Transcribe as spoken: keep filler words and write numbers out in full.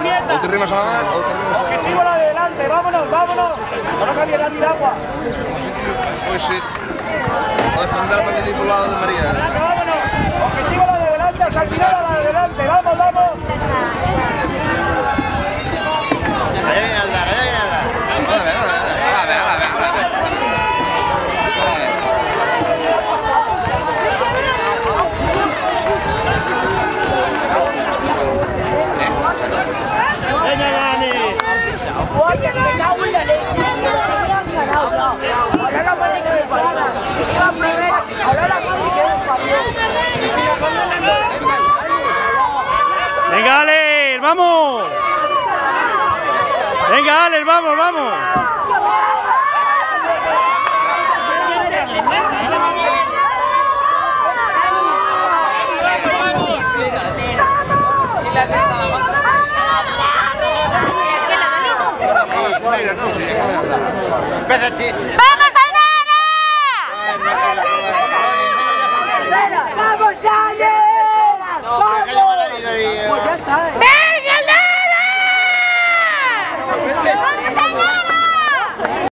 aprieta. Objetivo la de delante, vámonos, vámonos. Coloca bien la tiragua. Pues sí. Puedes sentar para ir por el lado de María. Vámonos. Objetivo la de delante, asesinada la de delante. Vamos, vamos. Allá viene el dar, allá viene el dar. Dale, dale, dale, dale, dale, dale. Venga, Dani. Oye, me cago en la leche. Me habían ganado ya. Ahora la madre que me parió. Iba primero, ahora la madre que me parió. Venga, Alex, vamos. Venga, Alex, vamos, vamos. Mira, no, sí, Empieza, chi. ¡Vamos!